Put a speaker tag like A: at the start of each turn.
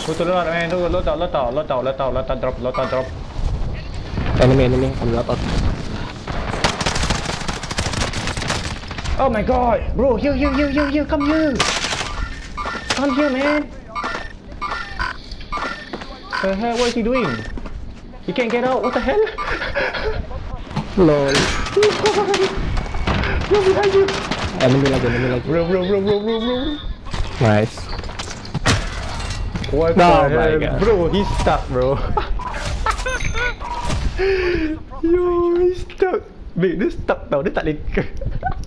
A: Betul lah, man. Lo drop.
B: Enemy on the top.
A: Oh my god, bro, here, come here, man. The hell, what is he doing? He can't get out. What the hell?
B: Lol.
A: Bro, behind you.
B: Enemy lagi.
A: Bro.
B: Nice.
A: What
B: Oh
A: the
B: my
A: hell?
B: god.
A: Bro, he's stuck, bro. Yo, he's stuck. Babe, dia stuck tau. Dia tak boleh